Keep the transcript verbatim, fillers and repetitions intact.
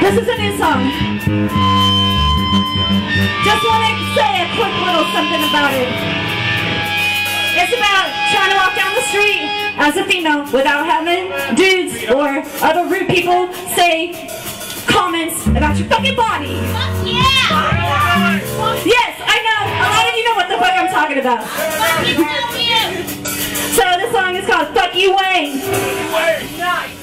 This is a new song. Just want to say a quick little something about it. It's about trying to walk down the street as a female without having dudes or other rude people say comments about your fucking body. Fuck yeah! Yes, I know. A lot of you know what the fuck I'm talking about. Fuck you, So this song is called Fuck You Wayne. Nice.